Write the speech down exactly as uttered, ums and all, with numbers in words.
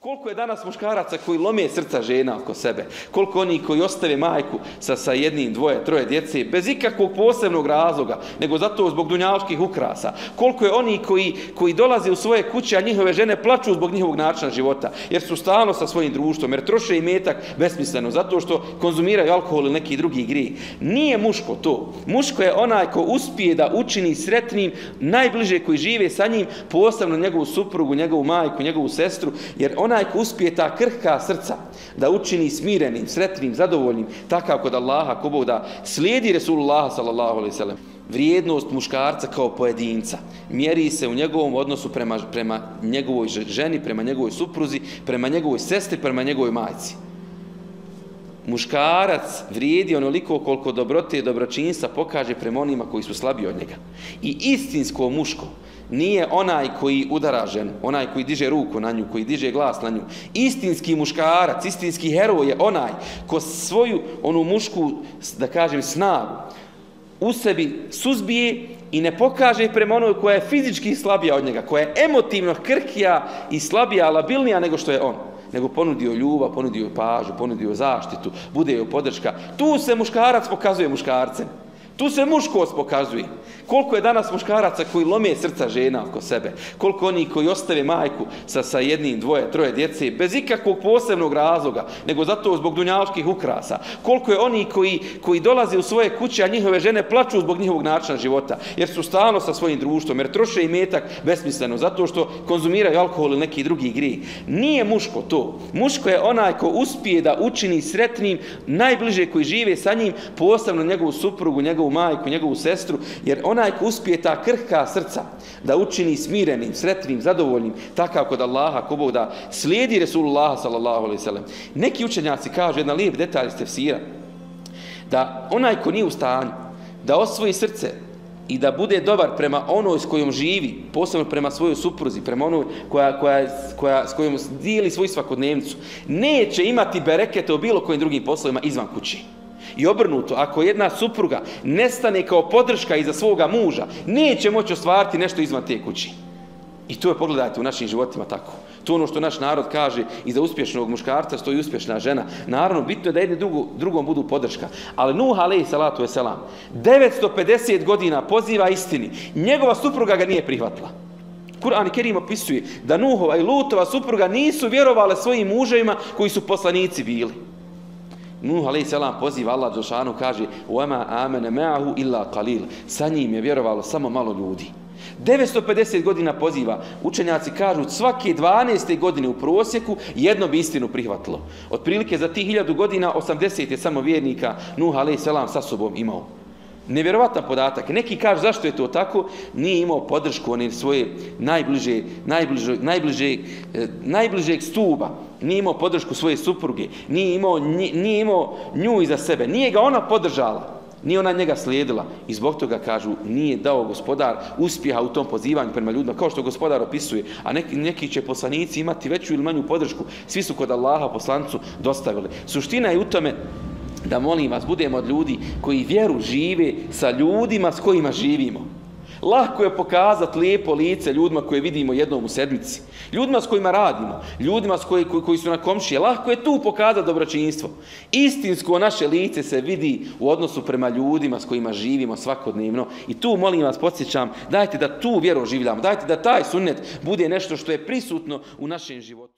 Koliko je danas muškaraca koji lome srca žena oko sebe? Koliko oni koji ostave majku sa, sa jednim, dvoje, troje djece bez ikakvog posebnog razloga, nego zato zbog dunjaluških ukrasa? Koliko je oni koji, koji dolaze u svoje kuće, a njihove žene plaču zbog njihovog načina života, jer su stalno sa svojim društvom, jer troše imetak besmisleno, zato što konzumiraju alkohol ili neki drugi grijeh. Nije muško to. Muško je onaj ko uspije da učini sretnim najbliže koji žive sa njim, posebno njegovu suprugu, njegovu majku, njegovu sestru, jer onaj ko uspije ta krhka srca da učini smirenim, sretnim, zadovoljnim, takav kod Allaha, ko Bog da slijedi Resulullaha sallallahu alejhi ve sellem. Vrijednost muškarca kao pojedinca mjeri se u njegovom odnosu prema, prema njegovoj ženi, prema njegovoj supruzi, prema njegovoj sestri, prema njegovoj majci. Muškarac vrijedi onoliko koliko dobrote i dobročinstva pokaže prema onima koji su slabiji od njega. I istinsko muško nije onaj koji udara ženu, onaj koji diže ruku na nju, koji diže glas na nju. Istinski muškarac, istinski heroj je onaj ko svoju onu mušku, da kažem, snagu u sebi suzbije i ne pokaže prema onoj koja je fizički slabija od njega, koja je emotivno krhkija i slabija, labilnija nego što je on. Nego ponudio ljubav, ponudio pažnju, ponudio zaštitu, bude joj podrška. Tu se muškarac pokazuje muškarcem. Tu se muškost pokazuje. Koliko je danas muškaraca koji lome srca žena oko sebe? Koliko oni koji ostave majku sa, sa jednim, dvoje, troje djece bez ikakvog posebnog razloga, nego zato zbog dunjaluških ukrasa? Koliko je oni koji, koji dolaze u svoje kuće, a njihove žene plaču zbog njihovog načina života, jer su stalno sa svojim društvom, jer troše imetak besmisleno, zato što konzumiraju alkohol ili neki drugi grijeh. Nije muško to. Muško je onaj ko uspije da učini sretnim najbliže koji žive sa njim, posebno njegovu suprugu, njegovu majku, njegovu sestru, jer onaj ko uspije ta krhka srca da učini smirenim, sretnim, zadovoljnim, takav kod Allaha, ko Bog da slijedi Resulullaha sallallahu alejhi ve sellem. Neki učenjaci kažu, jedan lijep detalj iz tefsira, da onaj ko nije u stanju da osvoji srce i da bude dobar prema onoj s kojom živi, posebno prema svojoj supruzi, prema onoj koja, koja, koja, s kojom dijeli svoju svakodnevnicu, neće imati berekete u bilo kojim drugim poslovima izvan kući. I obrnuto, ako jedna supruga nestane kao podrška iza svoga muža, neće moći ostvariti nešto izvan te kući. I to je, pogledajte, u našim životima tako. To je ono što naš narod kaže, iza uspješnog muškarca stoji uspješna žena. Naravno, bitno je da jedni drugu, drugom budu podrška. Ali Nuh alejhi salatu vesselam devetsto pedeset godina poziva istini. Njegova supruga ga nije prihvatila. Kur'an Kerim opisuje da Nuhova i Lutova supruga nisu vjerovale svojim muževima koji su poslanici bili. Nuh alejhi selam poziva, Allah dželešanu kaže: "Wa amana ma'ahu illa qalil." Sa njim je vjerovalo samo malo ljudi. devetsto pedeset godina poziva. Učenjaci kažu svake dvanaeste godine u prosjeku jedno bi istinu prihvatilo. Otprilike za tih hiljadu godina osamdeset je samo vjernika Nuh alejhi selam sa sobom imao. Nevjerovatan podatak. Neki kažu zašto je to tako? Nije imao podršku one svoje najbliže, najbliže, najbliže, najbližeg stuba. Nije imao podršku svoje supruge. Nije imao, nije imao nju iza sebe. Nije ga ona podržala. Nije ona njega slijedila. I zbog toga kažu nije dao gospodar uspjeha u tom pozivanju prema ljudima, kao što gospodar opisuje. A neki, neki će poslanici imati veću ili manju podršku. Svi su kod Allaha poslanicu dostavili. Suština je u tome da, molim vas, budemo od ljudi koji vjeru žive sa ljudima s kojima živimo. Lako je pokazati lijepo lice ljudima koje vidimo jednom u sedmici. Ljudima s kojima radimo, ljudima s koji, koji, koji su na komšije. Lako je tu pokazati dobročinstvo. Istinsko naše lice se vidi u odnosu prema ljudima s kojima živimo svakodnevno. I tu, molim vas, podsjećam, dajte da tu vjeru življamo. Dajte da taj sunnet bude nešto što je prisutno u našem životu.